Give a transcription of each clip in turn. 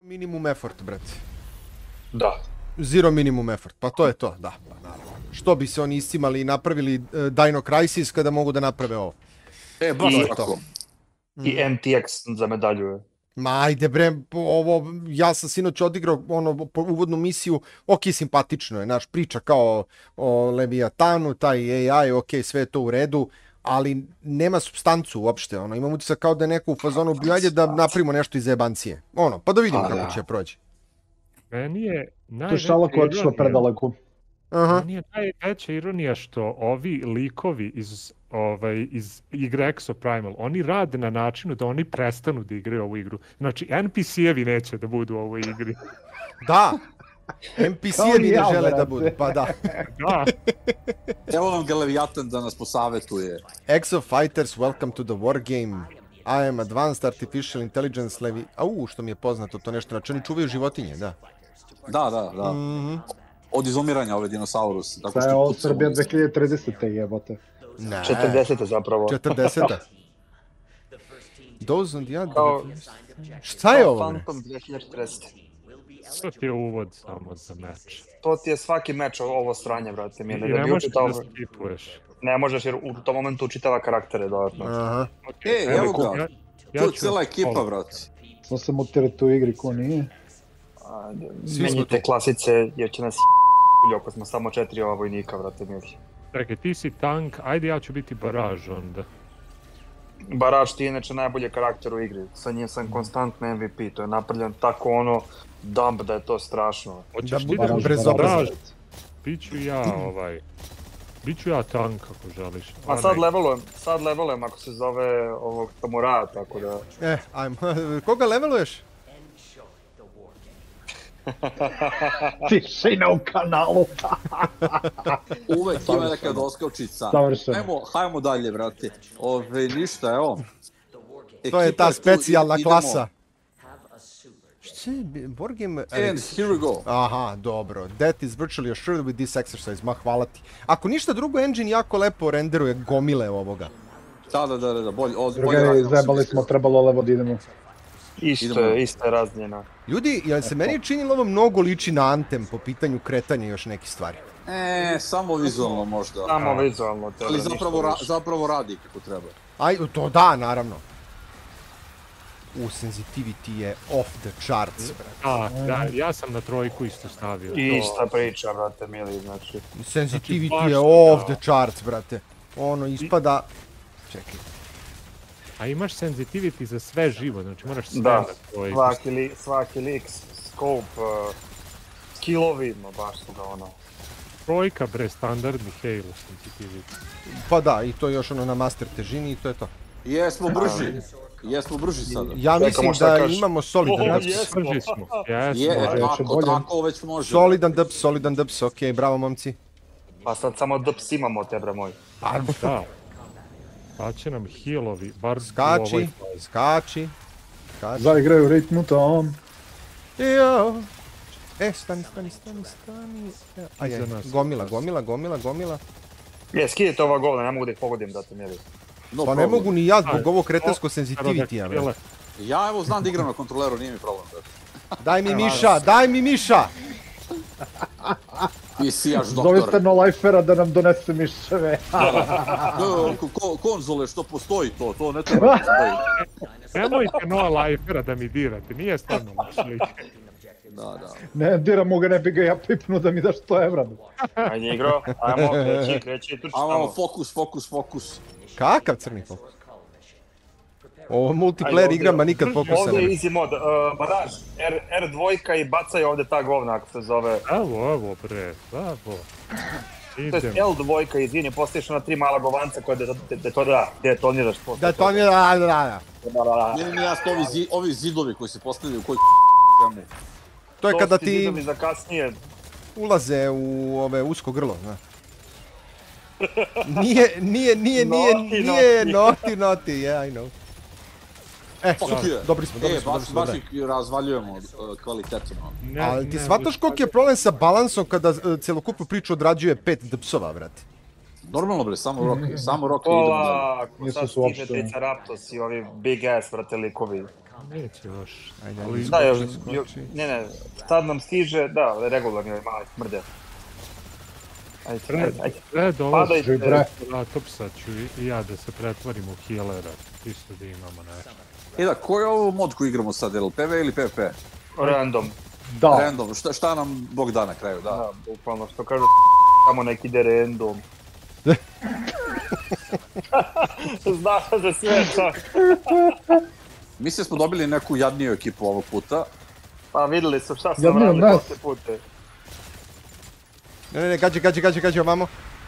Minimum effort, brate. Da. Zero minimum effort, pa to je to, da, pa naravno. Što bi se oni iscimali i napravili Dino Crisis kada mogu da naprave ovo? Baš tako. I MTX za medalju. Ma ajde bre, ovo, ja sam sinoć odigrao uvodnu misiju, ok, simpatično je, naš priča kao o Leviatanu, taj AI, ok, sve je to u redu, ali nema supstancu uopšte, imam utisak kao da je neko u fazonu bio, ajde da napravimo nešto iz jebancije, pa da vidimo kako će proći. Meni je najveća ironija što ovi likovi iz igre Exoprimal, oni rade na načinu da oni prestanu da igraju ovu igru. Znači, NPC-evi neće da budu u ovoj igri. Da! NPC-evi ne žele da budu, pa da. Da. Evo nam ga Leviatan da nas posavetuje. Exo Fighters, welcome to the war game. I am advanced artificial intelligence što mi je poznato, to nešto, znači oni čuvaju životinje, da. Da. Od izumiranja ove dinosaurusi. Šta je ovo Srbija 2030. jebote? 40. zapravo. 40. Doze on the other. Šta je ovo? Phantom 2040. To ti je uvod samo za meč. To ti je svaki meč ovo sranje, brate. I ne možeš da skipuješ. Ne možeš jer u tom momentu učitava karaktere dodatno. Evo ga. To je cijela ekipa, brate. Što se mutirate u igri, ko nije? Menjite klasice, jer će nas ako smo samo 4 vojnika, vrate mili. Čekaj, ti si tank, ajde ja ću biti baraž onda. Baraž ti je inače najbolji karakter u igri, sa njim sam konstantno MVP, to je napravljen tako dump da je to strašno. Hoćeš ti da budeš baraž? Biću ja tank ako želiš. A sad levelujem ako se zove ovog Tamura, tako da... Ajmo, koga leveluješ? Tišina u kanalu. Uvek ima neka doskočica. Hajmo dalje, brate. Ništa, evo. To je ta specijalna klasa. Šta je? Wargame... And here we go. Aha, dobro. That is virtually assured with this exercise. Ma, hvala ti. Ako ništa drugo, engine jako lepo renderuje gomile ovoga. Da. Bolje. Drugari, zajebali smo, trebalo levo da idemo. Isto je razmjena. Ljudi, jel se meni činilo ovo mnogo liči na Anthem po pitanju kretanja i još nekih stvari? Samo vizualno možda. Samo vizualno. Ali zapravo radi kako treba. To da, naravno. Sensitivity je off the charts. Da, ja sam na trojku isto stavio. Ista priča, brate, mili, znači. Sensitivity je off the charts, brate. Ispada... Čekaj. A imaš sensitivity za sve živo, znači moraš sve na tvoj... Svaki lik, scope, skillovi, baš su ga Trojka bre, standardni Halo sensitivity. Pa da, i to još na master težini i to je to. Jesmo brži sada. Ja mislim da imamo solidan dups. Brži smo. Tako već može. Solidan dups, okej, bravo momci. Pa sad samo dups imamo, tebra moj. Pa da. Pa će nam healovi, bar Skači. Zaigraju u ritmu tom. Jao. Stani. Gomila. Skidite ova govna, ne mogu da ih pogodim da te mjeri. Pa ne mogu ni ja zbog ovog kretensko sensitivity-a. Ja evo znam da igram na kontroleru, nije mi problem. Daj mi miša! I sijaš doktora. Zovite no-lifera da nam donese miševe. Konzole, što postoji to ne treba da postoji. Nemojte no-lifera da mi dirate, nije stvarno mišlike. Da. Ne, diramo ga, ne bi ga ja pipnuo da mi daš 100 evra. Ajde igro, ajmo, kreći, tuči tamo. Ajmo, fokus. Kakav crni fokus? Ovo multiplayer igrama nikad fokusa ne. Ovdje je easy mod, baraž, R2 i bacaj ovdje ta govna ako se zove. Evo bre, bravo. To je L2, izvini, postojiš ona 3 mala govanca koje detoniraš. Da. Nije jasno ovi zidovi koji se postavljaju, koji to je kada ti zidovi za kasnije ulaze u ove usko grlo, znaš. Nije naughty, yeah, I know. Dobri smo. Baš ih razvaljujemo kvalitetom. Ali ti shvataš koliki je problem sa balansom kada celokupnu priču odrađuje 5 dpsova, brate? Normalno bre, samo Rocky idemo dalje. Polako, sad stiže Triceratops i ovi big ass, vrate, likovi. Neće još. Da, još, ne, sad nam stiže, da, regularni ovaj mali smrde. Ajde, dolazi Triceratopsa ću i ja da se pretvorim u healera, isto da imamo nešto. Da, koji je ovo mod koji igramo sad, je li PV ili PvP? Random. Da. Random, šta nam Bog da na kraju, da. Da, bukvalno, što kažu, tamo neki ide random. Znaš za sve čak. Mislim smo dobili neku jadniju ekipu ovog puta. Pa videli su šta sam radili posle pute. Ne, gađi, ovamo.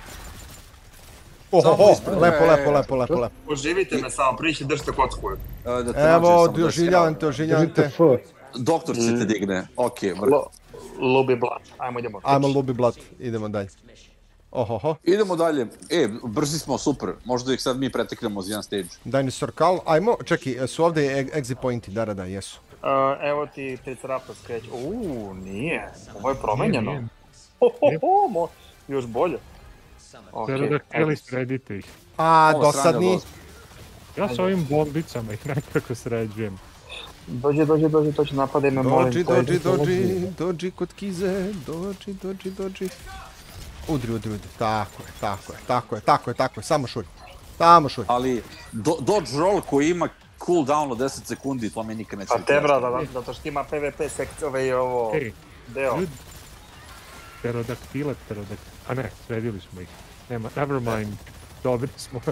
Ohoho, lepo. Oživite me samo, prići, držite kocku. Evo, oživljavam te. Doktor će te digne, okej. Lubi blat, idemo. Ajmo Lubi blat, idemo dalje. Ohoho. Idemo dalje, brzi smo, super, možda ih sad mi preteknemo za jedan stage. Dinosaur Call, ajmo, čekaj, su ovdje exit pointi, da, jesu. Evo ti Triceratops kreće, nije, ovo je promenjeno. Još bolje. Pterodaktili sredite ih. Dosadni. Ja s ovim bombicama ih nekako sređujem. Dođi, to će napadaj me, molim. Dođi kod kize, dođi. Udri. Tako je, samo šuri. Ali, dodge roll koji ima cooldown od 10 sekundi, to mi nikad neće biti. Pa te brada, zato što ima PvP sekcije i ovo deo. Pterodaktile, a ne, sredili smo ih. Never mind, dobri smo.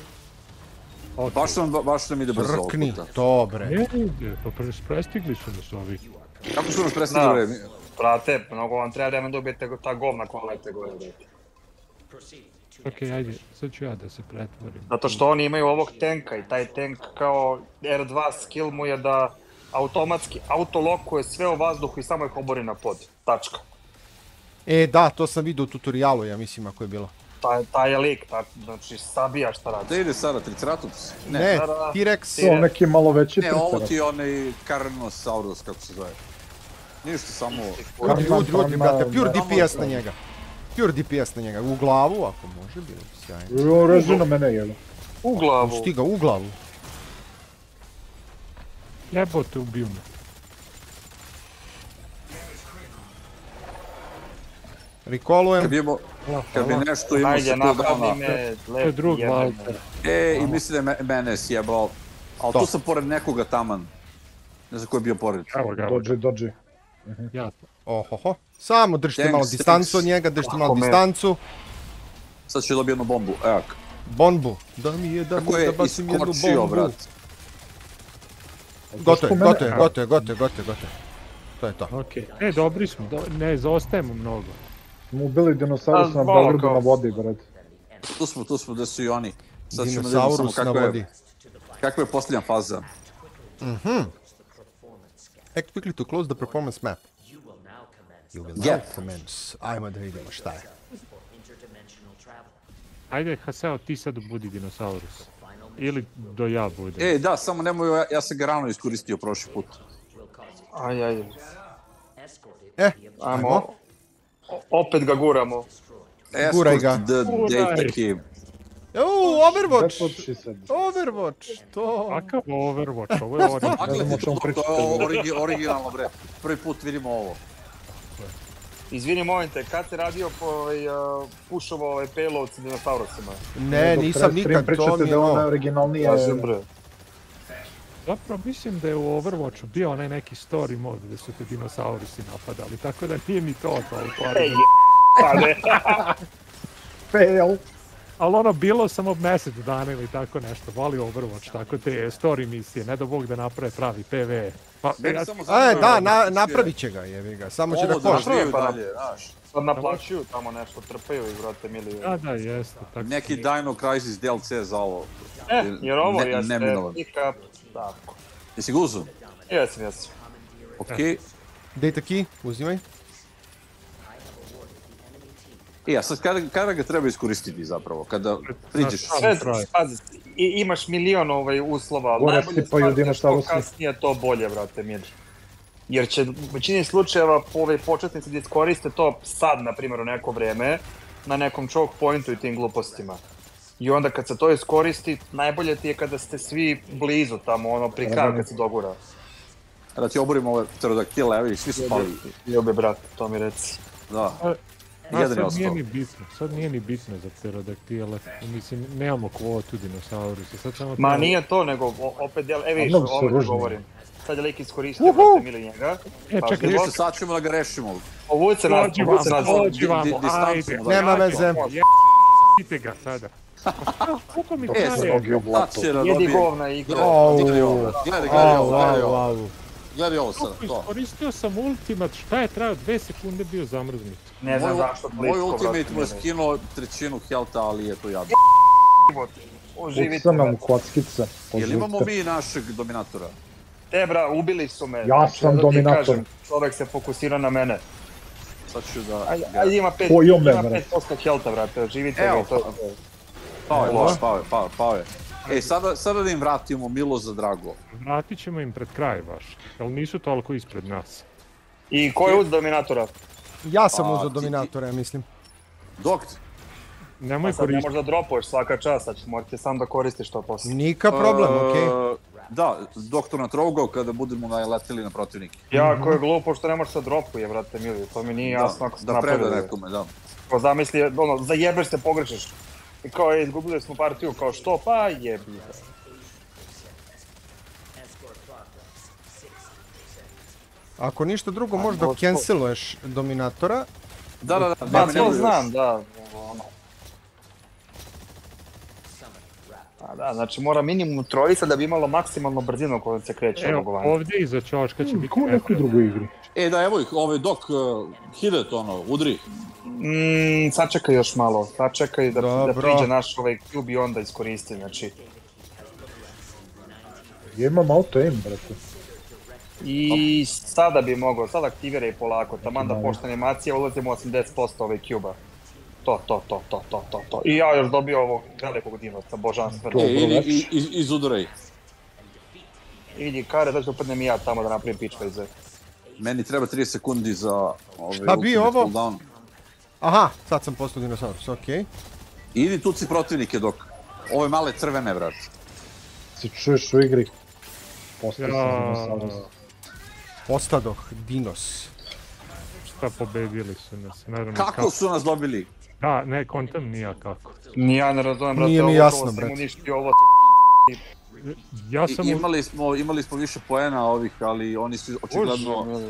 Baš nam ide brzo ovog puta. Rkni, dobre. Ne, pa prestigli su nas ovi. Kako su nas prestigli vreme? Brate, mnogo vam treba vremena da ubijete ta govna koja lete gore. Okej, ajde, sad ću ja da se pretvorim. Zato što oni imaju ovog tanka i taj tank kao R2 skill mu je da automatski autolokuje sve u vazduhu i samo ih obori na pod. Tačka. Da, to sam vidio u tutorialu, ja mislim, ako je bilo. Taj je lik, znači sabija šta radi. Da ide sada, Triceratops? Ne, T-Rex. To neki malo veći Triceratops. Ne, ovo ti je onaj Carnosaurus, kako se zove. Ništa, samo... Udri, brate, pure DPS na njega. U glavu, ako može, bilo bi sjajno. Reži na mene, jel? U glavu. Stiga, u glavu. Jebote, ubiju me. Recallujem. Kad bi nešto imao se to dana. To je drug Walter. I mislim da je mene sjebao. Ali tu sam pored nekoga taman. Ne znam ko je bio pored. Dođi. Jasno. Ohoho. Samo držite malo distancu od njega, Sad ću dobiti jednu bombu, evo. Bombu. Da basim jednu bombu. Gotovo. To je to. Okej, dobri smo, ne zaostajemo mnogo. Smo ubili dinosaurus na Beogradu na vodi, brat. Tu smo, gde su i oni. Dinosaurus na vodi. Kakva je posljednja faza? Act quickly to close the performance map. You will now commence. Ajmo da vidimo šta je. Ajde, Haseo, ti sad budi dinosaurus. Ili do ja budem. Da, samo nemoj, ja sam ga rano iskoristio prošli put. Ajde. Ajmo. Opet ga guramo. Guraj ga. Overwatch, to... Kakav Overwatch, ovo je to je originalno, bre. Prvi put vidimo ovo. Izvini, molim te, kad si radio pušovo payload sa dinosaurusima? Ne, nisam nikad, to mi je ovo. Originalnije... Zapravo mislim da je u Overwatchu bio onaj neki story mod gdje su te dinosaurusi napadali, tako da nije ni to toliko. Fail. Ali ono, bilo samo mjesec dana ili tako nešto, voli Overwatch, tako te story misije, ne da Bog da naprave pravi PvE. Napravit će ga, jevi ga, samo će da košta. Sad naplaćuju tamo nešto, trpaju i vrate miliju. Da, jeste. Neki Dino Crisis DLC za ovo. Jer ovo jeste pick-up, tako. Jesi ga uzeo? Jesam. Okej. Data key, uzimaj. A sad kada ga treba iskoristiti zapravo, kada priđeš? Pazi, imaš milion uslova, najbolje stvar što kasnije to bolje, brate, mir. Jer će u većini slučajeva početnici da iskoriste to sad, na primjer, u neko vreme, na nekom choke pointu i tim glupostima. I onda kad se to iskoristi, najbolje ti je kada ste svi blizu tamo, ono, pri kraju kad se dogura. Da ti oborimo ove pterodaktile, evo ih, svi su pali. Ljubi, brat, to mi reci. Da. Jedan je ostao. Sad nije ni bitno za pterodaktile. Mislim, nemamo kvotu dinosaurusa. Ma nije to, nego opet vidiš, ovo ti govorim. Sad je lik iskoristio, brate, mili njega. Čekaj, ništa, sad ćemo da ga rešimo. Povuci nas, Dođi vamo, ajde. Nema veze. Idite ga sada. Koliko mi jedi govna igra. Gledaj ovo sad, to. Iskoristio sam ultimat, šta je trajao 2 sekunde bio zamrznut. Ne znam zašto. Moj ultimate mu je skinuo trećinu healtha, ali je to jadno. Ucam nam kockica. Jel imamo mi našeg dominatora? Bra, ubili su me. Ja sam dominator. Čovek se fokusira na mene. Sad ću da... Ajde, ima 5% healtha, vrate, živite ga. Pao je. Sada da im vratimo Milo za Drago. Vratit ćemo im pred kraj baš, jer nisu toliko ispred nas. I ko je uz dominatora? Ja sam uzeo dominatora, ja mislim. Dok? Nemoj koristiti. Ne možda dropuješ svaka čast, sad morate sam da koristiš to posle. Nika problem, okej. Da, doktor na trougao kada budemo naletili na protivnike. Jako je glupo što ne možeš da dropuje, brate mili, to mi nije jasno ako se napravili. Da preda nekome, da. Ko zamisli, ono, zajebeš se, pogrešiš. I kao, izgubili smo partiju, kao što, pa jebi. Ako ništa drugo, možda canceluješ dominatora. Da. To znam, da. Da, znači mora minimum trojica da bi imalo maksimalno brzinu kojom se kreće. Evo, ovdje iza čoška će biti... Ko u nekoj drugoj igri? Da, evo ih, dok Hidet, udri. Sačekaj još malo, sačekaj da priđe naš ovaj cube i onda iskoristi, znači. Ja imam auto-aim, brate. I sada bi mogao, sad aktiviraj polako, taman da pošto animacija ulazimo 80% ovaj cube-a. To. I ja još dobio ovog velikog dinoca, božanstveno. Izudaraj. Idi kare, da ću upadnem i ja tamo da napravim pitch phase. Meni treba 30 sekundi za šta bi ovo? Aha, sad sam postao dinosaurus, okej. Idi tuci protivnike dok. Ove male crvene, vrat. Si čuješ u igri? Postao sam dinosaurus. Postadoh dinos. Šta pobedili su nas? Kako su nas dobili? Da, ne, kontam nija kako. Nija ne razumem, brate, nije mi jasno, brate. Imali smo više poena ovih, ali oni su očigledno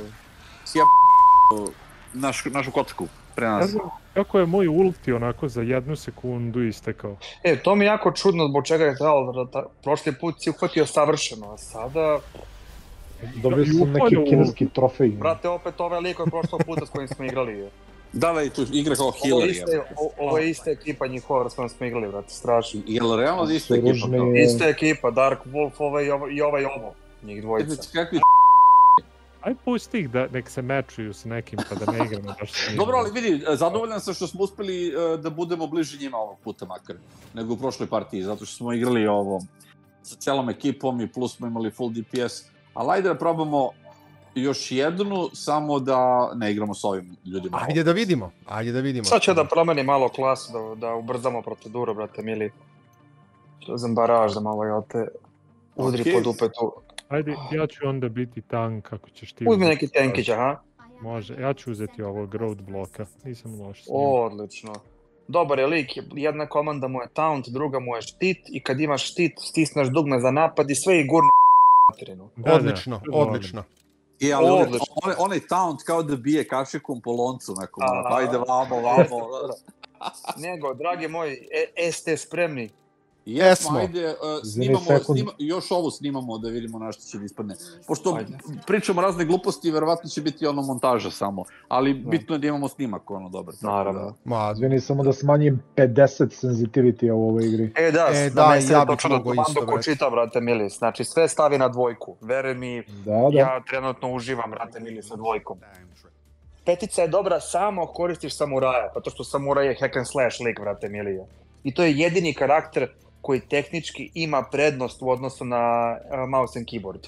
našu kocku pre nas. Kako je moj ulti onako za 1 sekundu istekao? To mi je jako čudno zbog čega je trebalo, prošli put si uhvatio savršeno, a sada... Dobio sam neki kineski trofej. Brate, opet ovaj lik od prošlog puta s kojim smo igrali. Da, i tu igra kao healer. Ovo je ista ekipa njihova s kojom smo igrali, brate, strašno. Jel realno da ista ekipa? Ista ekipa, Dark Wolf i ovaj ovo, njih dvojica. Aj pusti ih da nek se mečuju s nekim pa da ne igramo baš s njima. Dobro, ali vidi, zadovoljan sam što smo uspeli da budemo bliži njima ovog puta makar, nego u prošloj partiji, zato što smo igrali ovo sa celom ekipom i plus smo imali full DPS. Ali ajde da probamo još jednu, samo da ne igramo s ovim ljudima. Ajde da vidimo. Sad će da promeni malo klasu, da ubrzamo proceduru, brate mili. Uzem baraž da malo, jel te, udri po dupetu. Ajde, ja ću onda biti tank, ako ćeš ti... Uzmi neki tankić, aha. Može, ja ću uzeti ovog roadblocka, nisam loš s njim. Odlično. Dobar je lik, jedna komanda mu je taunt, druga mu je štit i kad imaš štit, stisneš dugme za napad i sve i gurno Odlično. Onaj taunt kao da bije kašikom po loncu nekom, ajde vamo. Nego, dragi moji, ste spremni? Jesmo, ajde, još ovo snimamo da vidimo na što će da ispadne. Pošto pričamo razne gluposti, verovatno će biti ono montaža samo, ali bitno je da imamo snimak ono dobar. Naravno. Izvini, samo da smanjim 50 sensitivity u ovoj igri. Da, ja bih mogao isto, brate. Čita, brate Milis, znači sve stavi na dvojku, veruj mi, ja trenutno uživam, brate Milis, sa dvojkom. Petica je dobra samo ako koristiš samuraja, zato što samuraj je hack and slash lik, brate Milija. I to je jedini karakter koji tehnički ima prednost u odnosu na mouse and keyboard.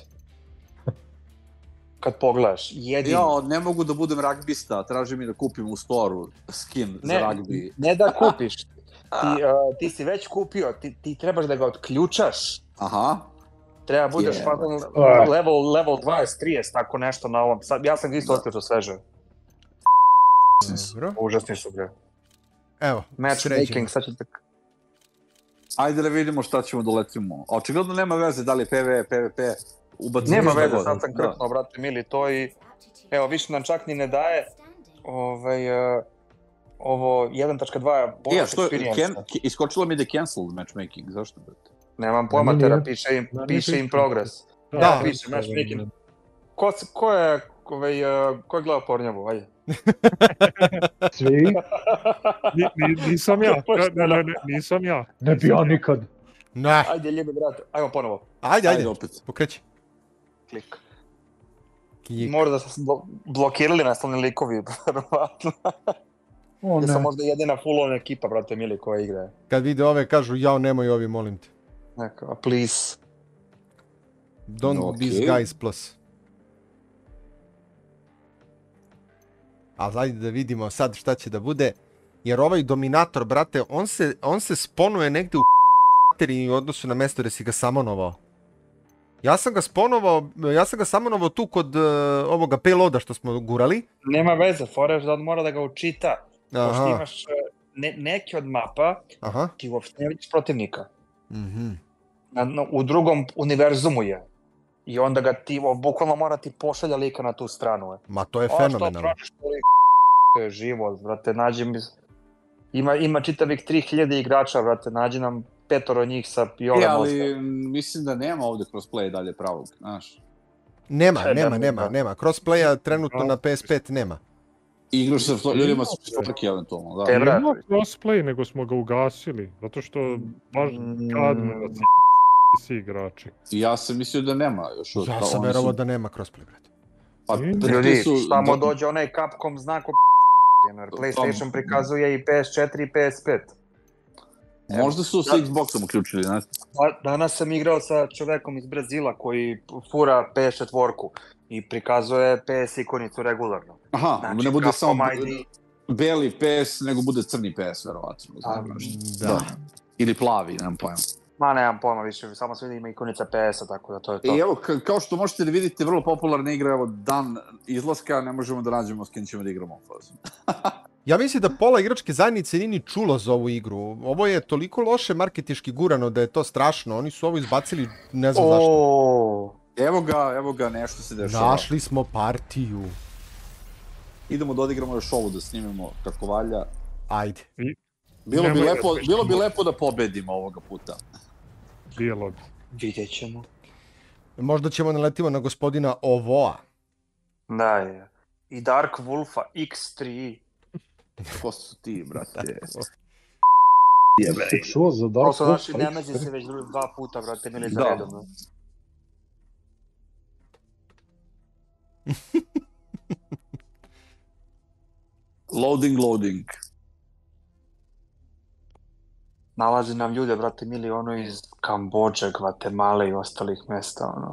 Kad pogledaš, jedini. Ja, ne mogu da budem ragbista, traži mi da kupim u storu skin za ragbi. Ne da kupiš, Ti si već kupio, ti trebaš da ga otključaš. Aha. Treba budeš level 20-30, tako nešto na ovom. Ja sam ga isto otključao sveže. Užasni su, bre. Evo, matchmaking, sad ćete... Ajde da vidimo šta ćemo da letimo. Očigledno nema veze da li je PvE, PvP, ubacimo. Nema veze, sad sam krpno, brate mili, to i... Evo, više nam čak ni ne daje ovo 1.2 bonus experience. Iskočilo mi da je cancelled matchmaking, zašto, brate? Nemam pojma, tera, piše in progress. Da, piše matchmaking. Ko je gledao Pornjavu, ajde? Svi? Nisam ja, nisam ja. Ne bi ja nikad. Ne. Ajde, ljubi, brate, ajmo ponovo. Ajde, pokreći. Klik. Možda su blokirali nastavni likovi, verovatno. Ja sam možda jedina full-on ekipa, brate mili, koja igra. Kad vide ove, kažu, jao, nemoj ovi, molim te. Neka, please. Don't these guys plus. Ali ajde da vidimo sad šta će da bude. Jer ovaj dominator, brate, on se sponuje negde u u odnosu na mesto gde si ga samonovao. Ja sam ga samonovao tu kod ovoga payloada što smo gurali. Nema veze, foreš da on mora da ga učita. Pošto imaš neke od mapa, ti uopšte ne vidiš protivnika. U drugom univerzumu je. I onda ga ti, bukvalno mora ti pošalja lika na tu stranu. Ma to je fenomenalno. To je život, brate, nađi mi... Ima čitavih 3000 igrača, brate, nađi nam 5 njih sa i ove moste. Ali mislim da nema ovde crossplay dalje pravog, znaš. Nema. Crossplaya trenutno na PS5 nema. Igraš sa ljudima sa četvrki eventualno, da. Nema crossplay, nego smo ga ugasili, zato što baš gadno da si igrači. Ja sam mislio da nema još. Ja sam verovao da nema crossplay, brate. Ljudi, samo dođe onaj Capcom znak o PlayStation prikazuje i PS4 i PS5. Možda su sa Xboxom uključili, znaš? Danas sam igrao sa čovekom iz Brazila koji fura PS4-ku i prikazuje PS ikonicu regularno. Aha, ne bude samo beli PS, nego bude crni PS, verovatno. Da. Ili plavi, nemam pojma. Ma nemam pojma više, samo se vidi ima ikonica PS-a, tako da to je to. I evo, kao što možete da vidite, vrlo popularna igra, evo, dan izlaska, ne možemo da nađemo s kim ćemo da igramo. Ja mislim da pola igračke zajednice nije ni čulo za ovu igru. Ovo je toliko loše marketinški gurano da je to strašno. Oni su ovo izbacili, ne znam zašto. Evo ga, nešto se dešava. Našli smo partiju. Idemo da odigramo još ovu, da snimimo kako valja. Ajde. Bilo bi lepo da pobedimo ovoga puta. Bilo bi. Vidjet ćemo. Možda ćemo naletimo na gospodina Ovoa. Da je. I Dark Wolfa X3. Ko su ti, brate? Što za Dark Wolfa? To su naši Nemezi se već 2 puta, brate, mili za redom. Loading. Nalazi nam ljude, brate, mili, ono iz Kambodže, Gvatemale i ostalih mesta, ono.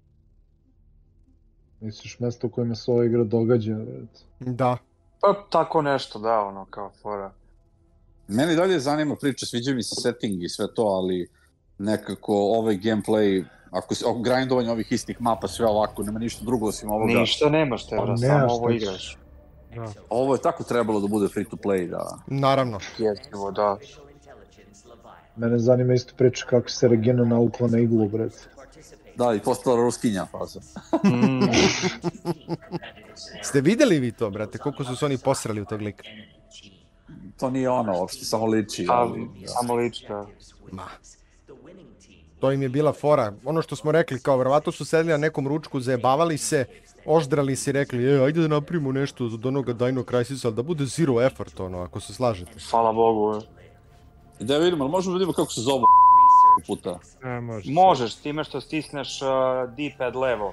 Misliš mesto u kojima se ova igra događa, brate? Da. Pa tako nešto, da, ono, kao fora. Meni dalje zanima priča, sviđa mi se setting i sve to, ali nekako ovaj gameplay, ako grindovanje ovih istih mapa, sve ovako, nema ništa drugo osim ovoga. Ništa nemaš, Tebra, samo ovo igraš. Ovo je tako trebalo da bude free to play, da. Naravno. Jezivo, da. Mene zanima isto priča kako se Regina naukla na iglu, brate. Da, i postala ruskinja faza. Ste videli vi to, brate, koliko su se oni posrali u tog lika? To nije ono, uopšte, samo liči. Samo liči, da. Ma. To im je bila fora. Ono što smo rekli, kao verovatno su sedeli na nekom ručku, zajebavali se, oždrali se i rekli, ajde da napravimo nešto od onoga Dino Crisis, ali da bude zero effort, ono, ako se slažete. Hvala Bogu. Da vidimo, ali možemo vidimo kako se zove puta. Možeš, time što stisneš D-pad levo.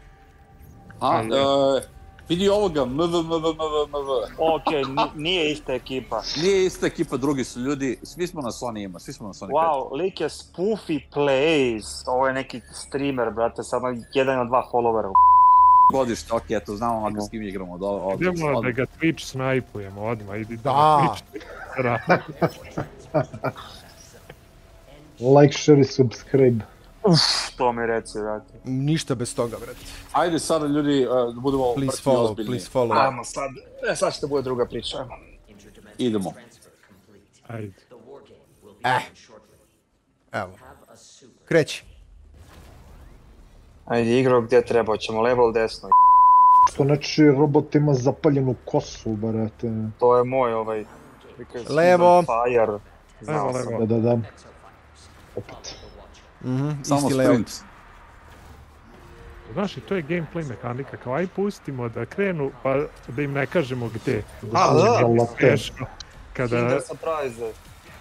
Vidi ovoga, Okej, nije ista ekipa. Nije ista ekipa, drugi su ljudi, svi smo na Sony svi smo na Sony 5. Wow, lik je Spoofy Plays, ovo je neki streamer, brate, samo 1 od 2 followera. Godište, okej, eto, znamo makar s kim igramo. Idemo da ga Twitch snajpujemo odmah, idi da. Like, share i subscribe. To mi reci, vrati. Ništa bez toga, brate. Ajde sada ljudi, da budemo Please follow. Ajmo sad, sad će da bude druga priča, ajmo. Idemo. Ajde. Evo. Kreći. Ajde, igro gdje treba, ćemo level desno. Što znači robot ima zapaljenu kosu, brate. To je moj ovaj... Levo. Fire. Znao sam. Da. Opet. Samo Isti layout. sprint. Znaš, i to je gameplay mehanika, kao aj pustimo da krenu, pa da im ne kažemo gde. Teško. Kinder surprise.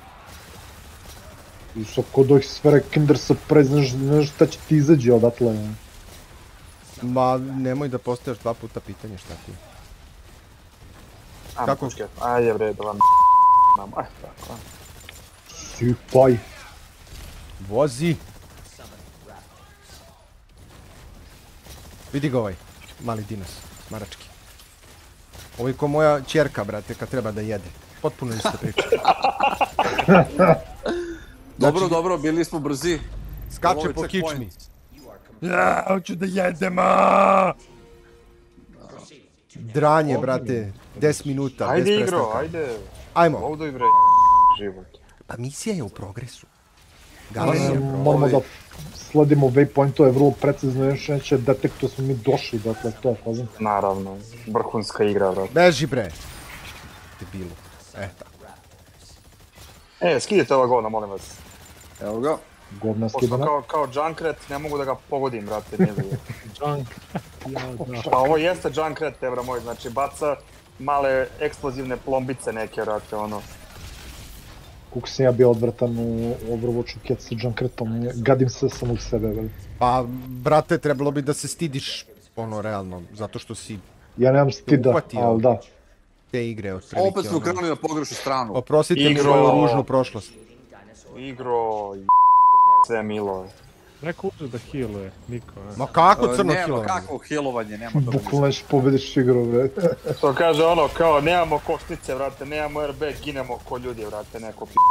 I sad kod ovih sfere Kinder Surprise, znaš šta će ti izađe odatle. Ma, nemoj da postajaš 2 puta pitanje šta ti. Kako? Ajde bre, da vam aj, tako. Sipaj. Vozi. Vidi ga ovaj, mali dinos, smarački. Ovo je ko moja ćerka, brate, kad treba da jede. Potpuno ista priča. Dobro, bili smo brzi. Skače po kičmi. Ja, hoću da jedem, aaa! Dranje, brate, 10 minuta, bez prestanka. Ajde igro, ajde. Ajmo. Ovdje bre, život. Pa misija je u progresu. Moramo da sledimo waypointove vrlo precizno, još neće detektu smo mi došli, dakle, to je fazan. Naravno, vrhunska igra, brate. Beži bre. Debilu. Tako. Skidite ova govna, molim vas. Evo ga. Govna skidana. Pošto kao Junkrat ne mogu da ga pogodim, brate, nije da je. Junk. Pa ovo jeste Junkrat, evra moj, znači baca male eksplozivne plombice neke, brate, ono. Koliko sam ja bio odvratan u Overwatchu kad sa Junkratom, gadim se samog sebe, veli. Pa, brate, trebalo bi da se stidiš, ono, realno, zato što si ja nemam stida, ali da. Te igre, otprilike. Opet smo krenuli na pogrešnu stranu. Oprostite mi moju ružnu prošlost. Igro, sve milo. Neko uđe da healuje, niko, ne. Ma kako crno Nema healovanje? kakvo healovanje, nema to. Bukvalno nećeš pobediš igru, bre. To kaže ono, kao, nemamo košnice, vrate, nemamo airbag, ginemo ko ljudi, vrate, neko p***.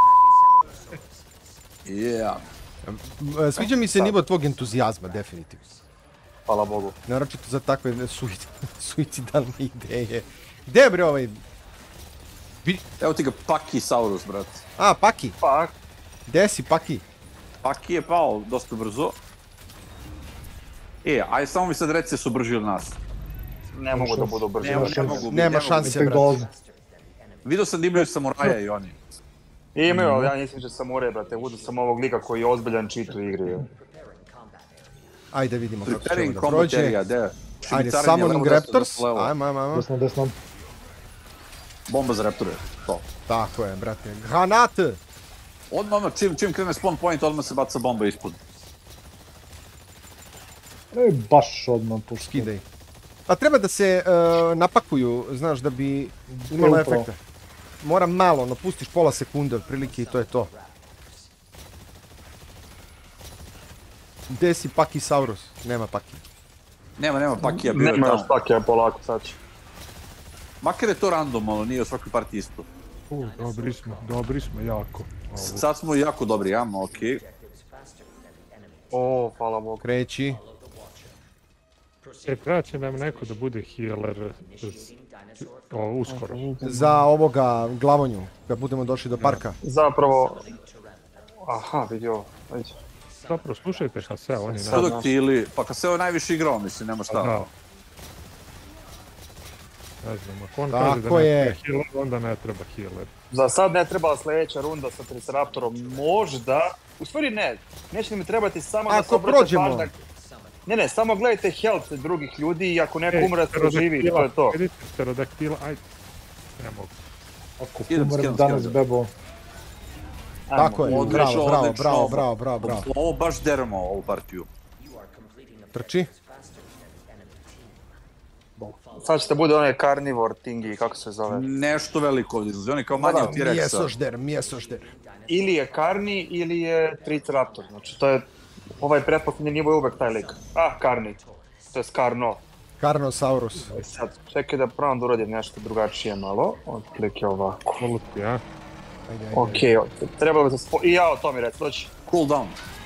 Yeah. Sviđa mi se nivo tvog entuzijazma, definitivno. Hvala Bogu. Naročito za takve suicidalne ideje. Gde je bre ovaj? Evo ti ga Paki Saurus, brat. A, Paki. Pak. Gde si, Paki? Paki je pao dosta brzo. Aj samo mi sad reci su brži od nas. Ne mogu da budu brži. Nema šanse, brate. Vidio sam da imaju samuraja i oni. Imaju, ali ja nisam će samuraje, brate. Uđu sam ovog lika koji je ozbiljan cheat u igri. Ajde vidimo kako ćemo da prođe. Ajde, Summoning Raptors. Ajmo. Desno. Bomba za Raptore, to. Tako je, brate. Granate! Odmah, čim krene spawn point, odmah se baca bomba ispod. Baš odmah pušta. Skidaj. Pa treba da se napakuju, znaš, da bi imalo efekta. Mora malo, no pustiš pola sekunde otprilike i to je to. Gde si Paki Saurus? Nema Paki. Nema Pakija, bio je tamo. Nema još Pakija, polako sad će. Makar je to random, ono, nije u svakoj partiji isto. Dobri smo, jako. Sad smo jako dobri, jamo, okej. O, hvala Bogu. Kreći. Treba će nam neko da bude healer uskoro. Za ovoga glavonju, kad budemo došli do parka. Zapravo... Aha, vidio, ajde. Zapravo, slušajte Haseo, oni ne... Produktili, pa Haseo je najviše igrao, mislim, nema šta. Ne znam, ako on kaže da ne treba healer, onda ne treba healer. Za sad ne treba sljedeća runda sa Triceraptorom, možda... U stvari ne, neće mi trebati samo da se obrate pažnjak. Ne, samo gledajte health drugih ljudi i ako neko umre se živi, to je to. Vidite, pterodaktila, ajde. Ne mogu. Ako umrem danas bebo. Tako je, bravo. Ovo baš deramo ovu partiju. Trči. Sad ćete bude onaj carnivore thingy, kako se zove? Nešto veliko ovdje izlazi, on je kao manje od T-Rexa. Mjesožder. Ili je Carni, ili je Triceraptor, znači to je... Ovaj pretpostavljeni nivo je uvek taj lik. Carni. To je Carno. Carnosaurus. Sad, čekaj da probam da uradim nešto drugačije malo. Otprilike ovako. Voluti, a? Okej, trebalo bi se I ja o to mi reci, doći. Cooldown.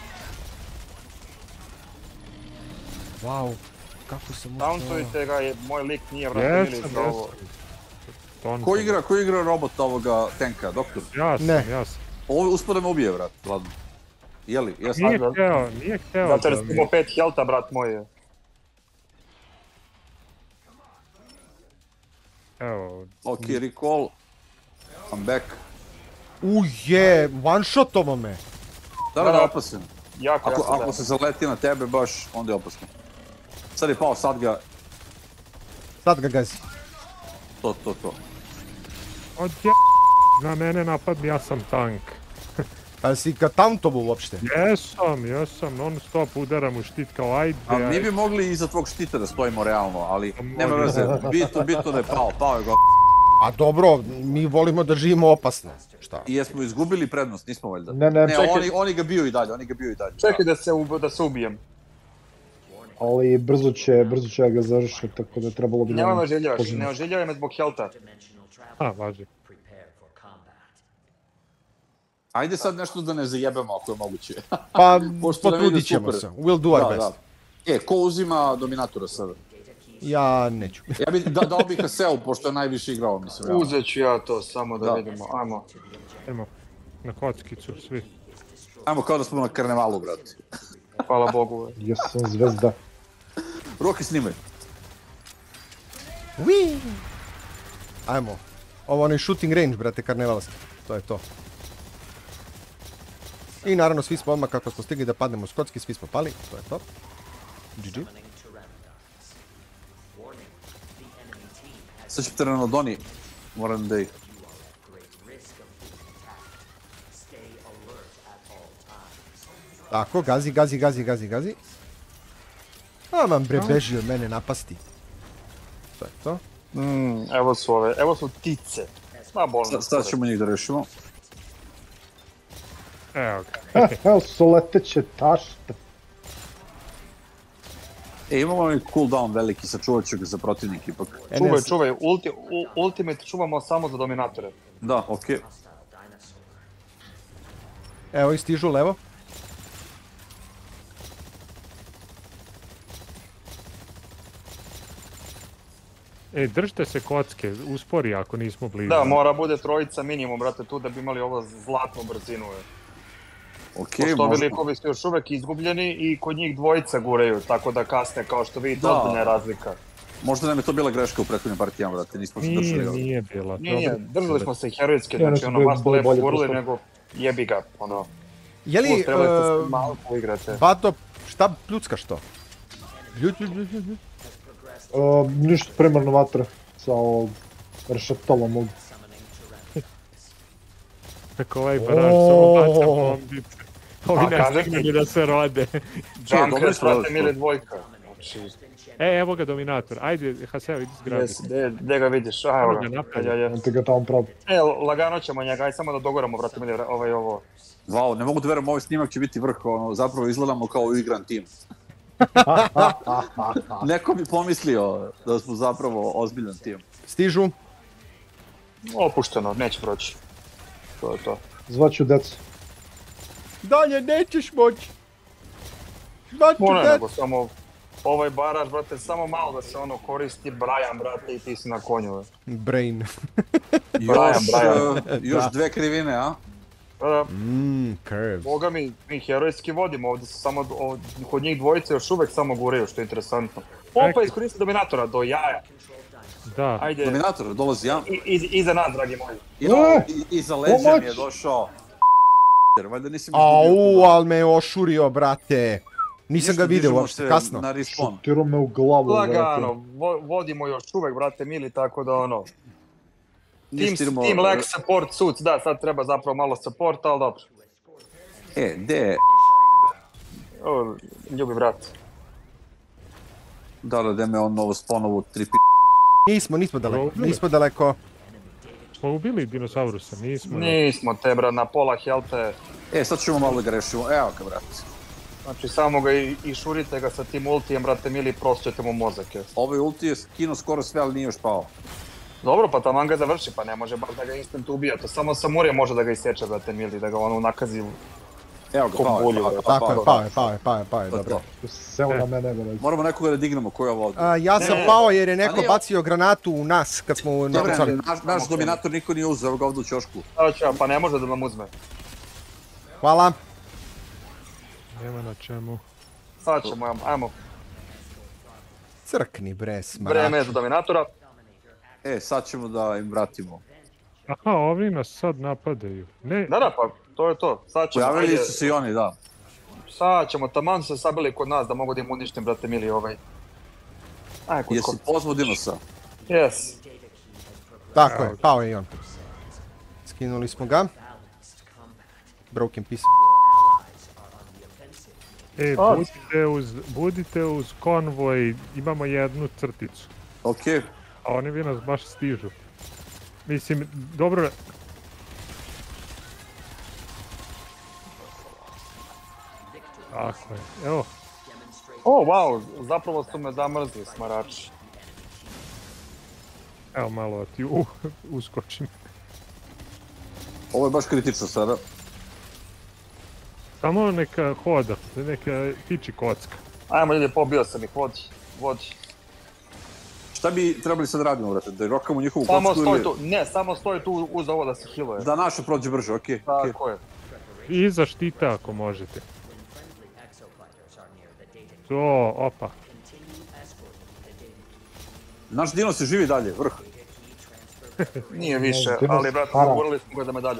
Wow, kako se mu... Tauntujte ga, moj lik nije vratimili za ovo. Ko igra robot ovoga tanka, doktor? Ja sam. Ovo uspio da me ubije, vrat, ladno. Jeli? Nije hteo. Zato jer smo 5 helta, brat moj. Evo. Ok, recall. I'm back. Uje, one-shotovo me. Da, opasan. Jako. Ako se zaleti na tebe baš, onda je opasno. Sad je pao, sad ga gazi. To. Na mene napadni, ja sam tank. Pa si ka tauntovo uopšte? Jesam, non stop udaram u štit kao ajde. A mi bi mogli iza tvog štita da stojimo realno, ali nema veze, bitno da je pao je go... A dobro, mi volimo da živimo opasno. Šta? I jesmo izgubili prednost, nismo valjda? Ne, oni ga bio i dalje. Čekaj da se ubijem. Ali brzo će ga završiti, tako da je trebalo bi... Nemoj me željavaš, ne oželjavaj me zbog helta. Važi. Ajde sad nešto da ne zajebemo ako je moguće. Pa, potrudit ćemo se. We'll do our best. Ko uzima Dominatora sada? Ja neću. Ja bih dao bih Haseu, pošto je najviše igrao, mislim. Uzet ću ja to, samo da vidimo. Ajmo. Ajmo, na kockicu svi. Ajmo kao da smo na karnevalu, brate. Hvala Bogu. Jesam zvezda. Roki snimaj. Wii! Ajmo. Ovo onaj shooting range, brate, karnevalski. To je to. I naravno svi smo odmah kako smo stigli da padnemo s kocki, svi smo pali. To je to. GG. Sad ću trenutno Doni. Moram da ih... Tako, gazi. Aman bre, beži od mene napasti. To je to. Evo su ptice. Sad ćemo njih da rešimo. Evo ga. Evo su leteće tašte. Imamo mi cooldown veliki, sačuvat ću ga za protivnik ipak. Čuvaj, ultimate čuvamo samo za dominatore. Da, okej. Evo i stižu levo. Držite se kocke, uspori ako nismo blizu. Da, mora bude trojica minimum, brate, tu da bi imali ovo zlatnu brzinu. Pošto ovi likovi su još uvek izgubljeni i kod njih dvojica guraju, tako da kasne, kao što vidite, ozbiljna je razlika. Možda nam je to bila greška u prethodnim partijama, brate, nismo se držali. Nije bila. Nije, držali smo se herojski, znači ono, vas lepo gurali, nego jebi ga, ono. Je li, Bato, šta pljuckaš to? Ništa, primarno vatra sa ovog rešetolom ovdje. Tako ovaj baraž, samo baca bombice. Ovi ne stigli da se rode. Junkers, brate, mili dvojka. Evo ga Dominator, ajde Haseo, idi zgradi. Gdje ga vidiš, evo ga. Ti ga tamo pravi. Lagano ćemo njega, ajde samo da dogoramo, brate, mili, ovo. Wow, ne mogu da verujem, ovaj snimak će biti vrh, zapravo izgledamo kao uigran tim. Neko bi pomislio da smo zapravo ozbiljan tim. Stižu. Opušteno, neće proći. To je to. Zvaću decu. Dalje nećeš moći. Nego samo ovaj baraž, brate, samo malo da se ono koristi Brian, brate, i ti si na konju. Brain. Još dve krivine, a? Curves. Boga mi herojski vodimo, ovdje su samo, kod njih dvojice još uvek samo guraju, što je interesantno. Opa, iskoristi Dominatora, do jaja. Da. Ajde. Dominator, dolazi ja. Iza nas, dragi moji. Iza leđa mi je došao. Valjda nisi mi izgubio. Ali me je ošurio, brate. Nisam ga vidio uopšte, kasno. Šutirao me u glavu. Lagano, vodimo još uvek, brate mili, tako da ono... Team lag support suits, da, sad treba zapravo malo supporta, ali dobro. Gde je? Ljubi brat. Da me on ovo sponovu tripi... Nismo daleko. Smo ubili dinosaurusa, nismo... Nismo te, brat, na pola helte. Sad ćemo malo da ga rešimo, evo ga, brat. Znači, samo ga i šurite ga sa tim ultijem, brate mili, prosto ćete mu mozak. Ovaj ulti je skinuo skoro sve, ali nije još pao. Dobro, pa taman ga završi, pa ne može baš da ga instant ubija, to samo Samurija može da ga iseče, brate mili, da ga ono nakazi u... Evo ga, pao je, dobro. Selo na mene, brate. Moramo nekoga da dignemo, ko je ovo ovdje? Ja sam pao jer je neko bacio granatu u nas kad smo... Dobre, naš dominator niko nije uzeo, evo ga ovdje u ćošku. Pa ne može da nam uzme. Hvala. Nema na čemu. Sad ćemo, ajmo. Crkni bre, smarač. Vreme je za dominatora. Sad ćemo da im vratimo. Aha, ovi nas sad napadaju. Ne. Da, pa to je to. Sad ćemo, pojavili su se i oni, da. Sad ćemo, taman su se sabili kod nas da mogu da im uništim, brate mili, ovaj. Jesi pozvao Dinosa? Yes. Tako je, pao je i on. Skinuli smo ga. Broken piece. Budite uz konvoj, imamo jednu crticu. Okej. A oni bi nas baš stižu. Mislim, dobro... Tako je, evo. Wow, zapravo su me zamrzli, smarači. Evo malo ti uskočim. Ovo je baš kritično sada. Samo neka hoda, neka tiči kocka. Ajmo ljudi, pobio sam ih, vodi. Šta bi trebali sad radimo, brate? Da rokamo njihovu kocku ili... Ne, samo stoji tu uz ovo da se healuje. Da naša prođe brže, okej. Tako je. I zaštite ako možete. To, opa. Naš Dinos se živi dalje, vrh. Nije više, ali brate, gurali smo ga za medalju.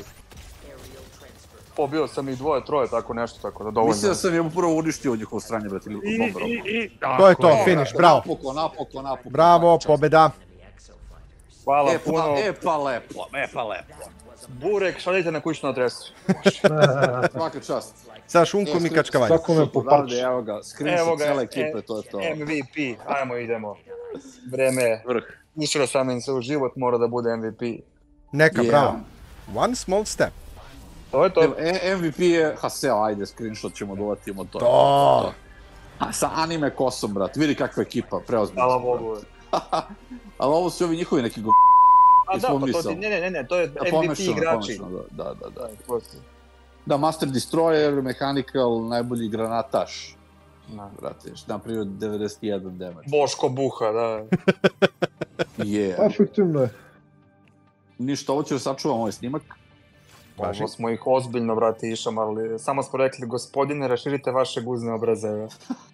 Pobio sam ih dvoje, troje, tako nešto, tako da dovoljno. Mislim da sam je prvo uništio od njihovo stranje, brate, ili bomberom. To je to, finish, bravo. Napokon. Bravo, pobjeda. Hvala puno. Pa lepo. Burek, šaljite na kućnu adresu. Svaka čast. Sa šunkom i kačkavanjem. Svako me popači. Evo ga, screenshot cijele ekipe, to je to. MVP, ajmo idemo. Vreme je. Išao sam im se u život, mora da bude MVP. Neka, bravo. One small step. To je to. MVP je Haseo, ajde, screenshot ćemo dovatimo to. To! Sa anime kosom, brat, vidi kakva ekipa, preozbiljno. Hvala Bogu. Ali ovo su ovi njihovi neki A da, pa to ne, to je MVP igrači. Da. Da, Master Destroyer, Mechanical, najbolji granataš. Brate, napravio 91 damage. Boško Buha, da. Efektivno je. Ništa, ovo ću sačuvam ovaj snimak. Ovo smo ih ozbiljno, brate, išamali. Samo smo rekli, gospodine, raširite vaše guzne obraze.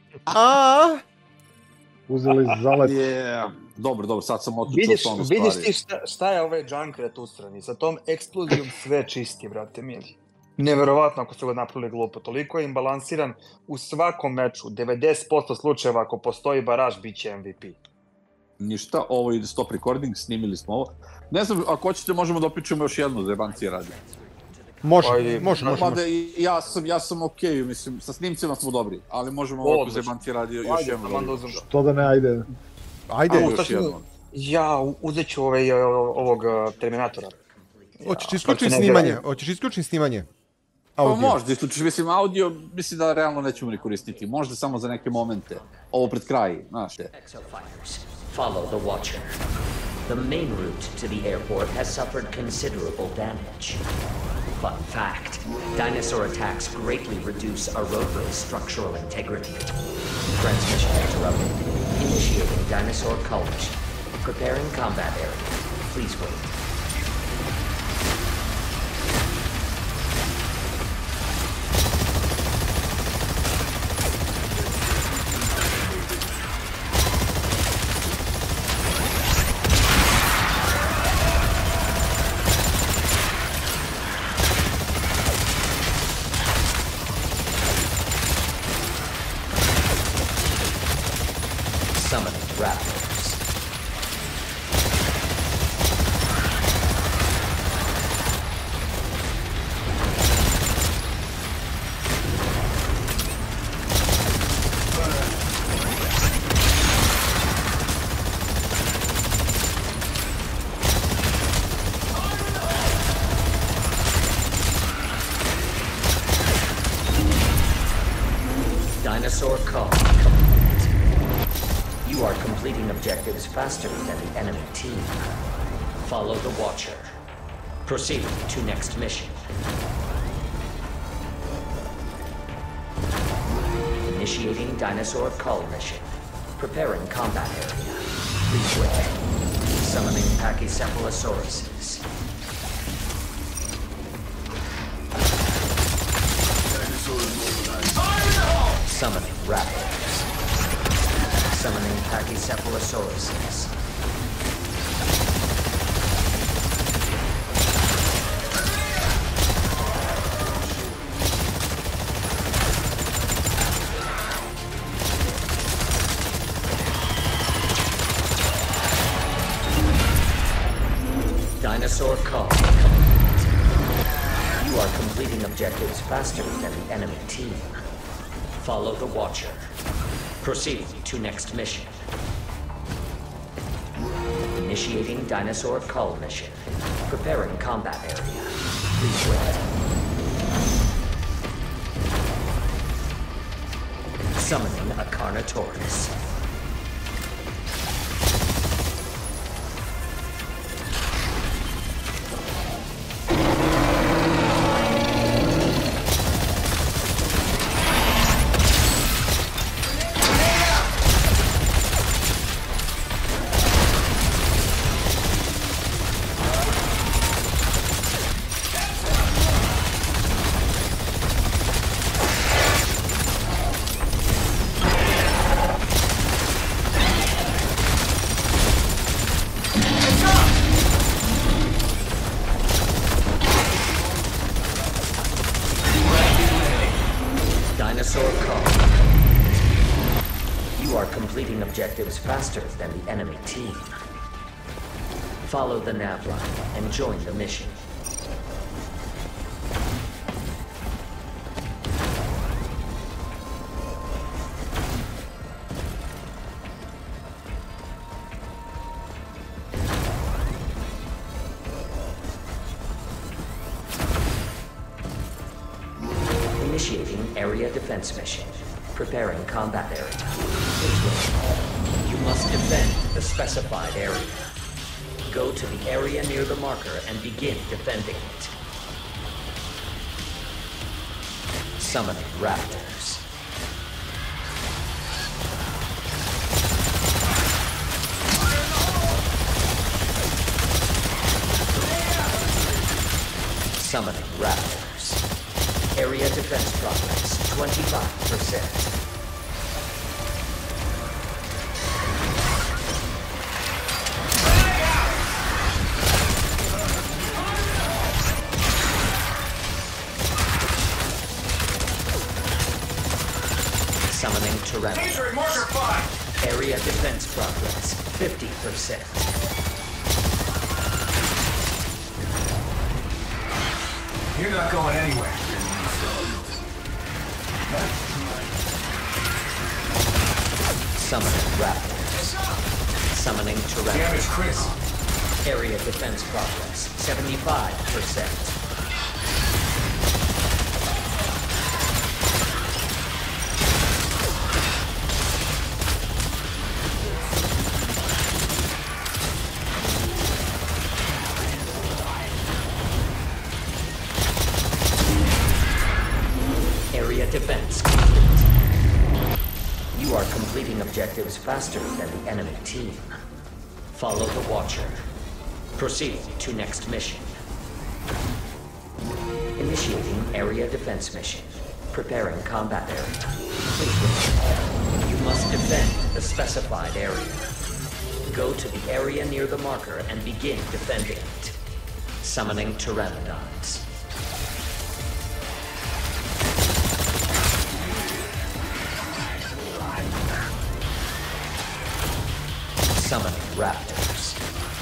Uzeli zalet. Dobro, sad sam otučio tonu stvari. Vidiš ti šta je ovaj Junkrat u strani? Sa tom eksplozijom sve čisti, brate mili. Neverovatno ako su ga napravili glupo. Toliko je imbalansiran u svakom meču. 90% slučajeva ako postoji baraž, bit će MVP. Ništa, ovo ide stop recording, snimili smo ovo. Ne znam, ako hoćete možemo da opičemo još jednu za jebancije radi. Može. Ja sam okej, mislim, sa snimcima smo dobri, ali možemo ovako za jebancije radi još jednu. Što da ne, ajde. Ajde. Još jednu. Ja uzet ću ovog Terminatora. Hoćeš isključiti snimanje? Pa možda isključiš, mislim, audio, mislim da realno nećemo ni koristiti. Možda samo za neke momente. Ovo pred kraj, znaš. Follow the Watcher. The main route to the airport has suffered considerable damage. Fun fact, dinosaur attacks greatly reduce a roadway's structural integrity. Transmission interrupted. Initiating dinosaur collision. Preparing combat area. Please wait. Dinosaur call complete. You are completing objectives faster than the enemy team. Follow the Watcher. Proceed to next mission. Initiating Dinosaur Cull mission. Preparing combat area. Please wait. Summoning Pachycephalosauruses. Summoning Raptors. Summoning Pachycephalosauruses. Dinosaur Cull complete. You are completing objectives faster than the enemy team. Follow the Watcher. Proceed to next mission. Initiating Dinosaur Cull mission. Preparing combat area. Please wait. Summoning a Carnotaurus. Dinosaur Cull. You are completing objectives faster than the enemy team. Follow the nav line and join the mission. Initiating area defense mission. Preparing combat area. You must defend the specified area. Go to the area near the marker and begin defending it. Summoning Raptors. Summoning Raptors. Area defense progress, 25%. Summoning Tyrannosaurus. Area defense progress, 50%. You're not going anywhere. Summoning Raptors. Summoning Tyrannosaurus. Damage Chris. Area defense progress, 75%. Area defense complete. You are completing objectives faster than the enemy team. Follow the Watcher. Proceed to next mission. Initiating area defense mission. Preparing combat area. You must defend the specified area. Go to the area near the marker and begin defending it. Summoning Pteranodons. Summoning Raptors.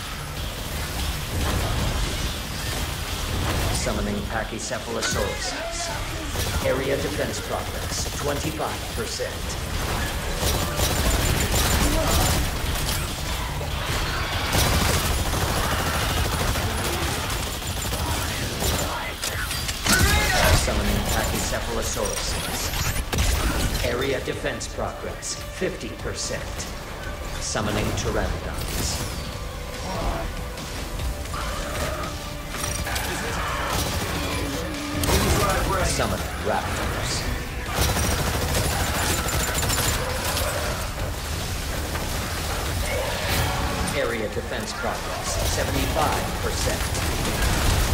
Summoning Pachycephalosauruses. Area defense progress, 25%. Summoning Pachycephalosauruses. Area defense progress, 50%. Summoning Pteranodons. Summon Raptors. Area defense progress, 75%.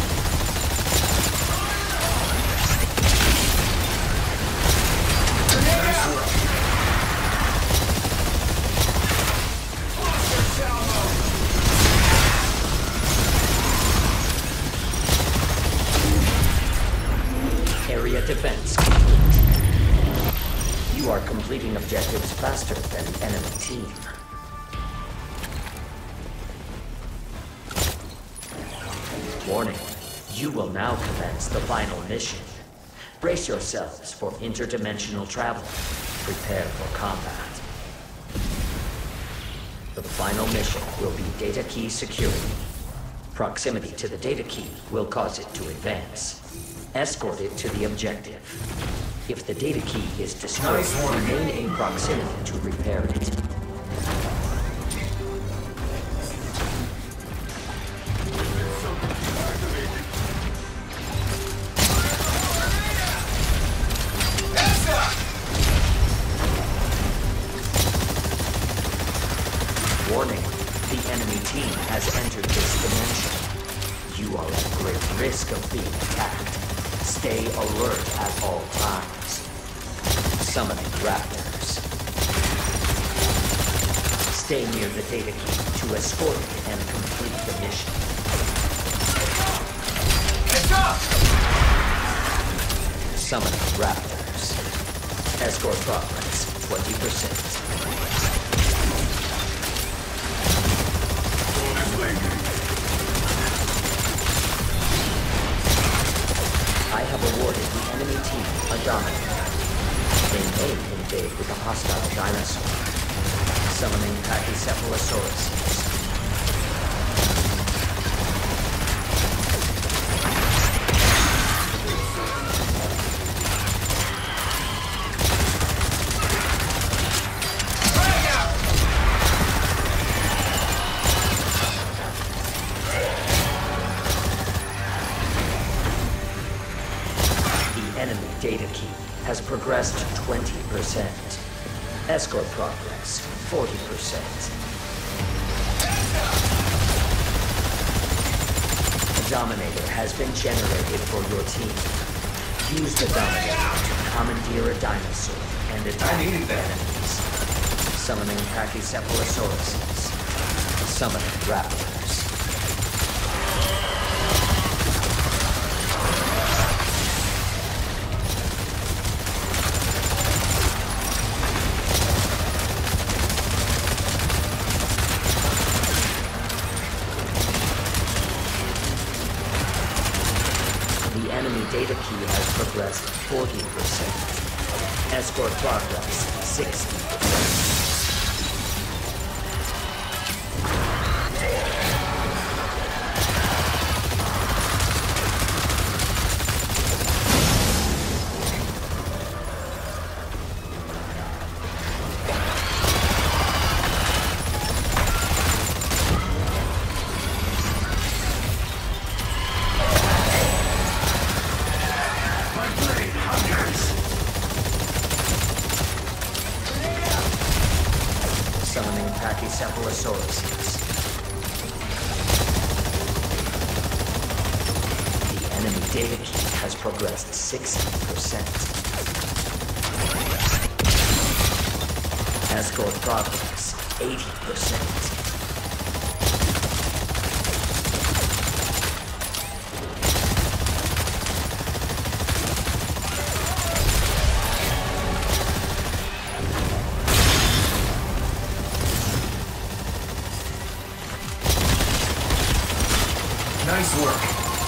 Area defense complete. You are completing objectives faster than the enemy team. Warning, you will now commence the final mission. Brace yourselves for interdimensional travel. Prepare for combat. The final mission will be data key security. Proximity to the data key will cause it to advance. Escort it to the objective. If the data key is destroyed, remain in proximity to repair it. Warning, the enemy team has entered this dimension. You are at great risk of being attacked. Stay alert at all times. Summoning Raptors. Stay near the data key to escort it and complete the mission. Heads up! Summoning Raptors. Escort progress, 20%. I have awarded the enemy team a dominator. They may invade with a hostile dinosaur. Summoning Pachycephalosaurus. Enemy data key has progressed 20%. Escort progress, 40%. A Dominator has been generated for your team. Use the Dominator to commandeer a dinosaur and attack enemies. Summoning Pachycephalosaurus. Summoning Raptors. The enemy data key has progressed 40%. Escort progress 60%. Summoning Pachycephalosaurus. The enemy data key has progressed 60%. Escort progress 80%. Nice work.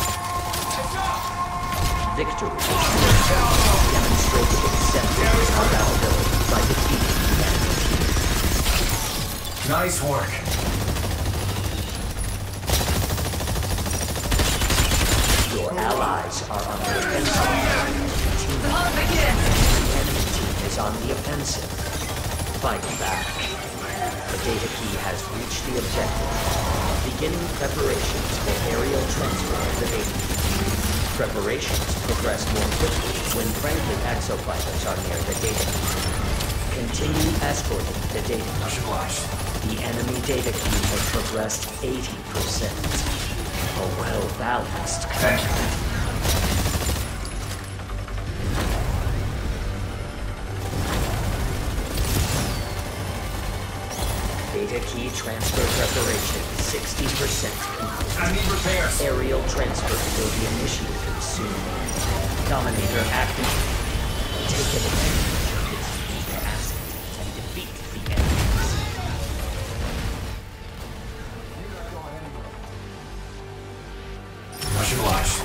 Victory is demonstrated acceptance of our ability by defeating the enemy team. Nice work. Your allies are on the offensive. The enemy team is on the offensive. Fight back. The data key has reached the objective. Beginning preparations for aerial transfer of the data key. Preparations progress more quickly when friendly exofighters are near the data key. Continue escorting the data key. The enemy data key has progressed 80%. A well-balanced combat. Data key transfer preparation 60% complete. I need repairs. Aerial transfer will be initiated soon. Dominator active. Take advantage of its weak asset and defeat the enemies. Much obliged.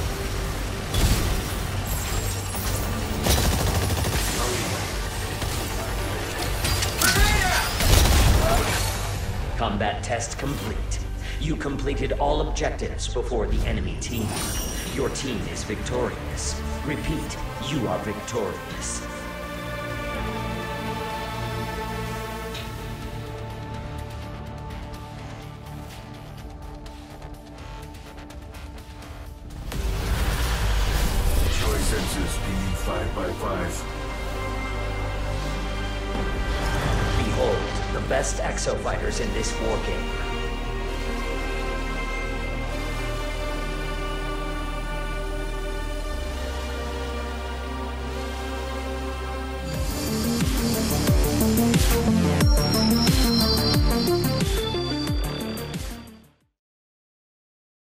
Combat test complete. You completed all objectives before the enemy team. Your team is victorious. Repeat, you are victorious. Joy Census PD 5x5. Behold, the best exofighters in this war game.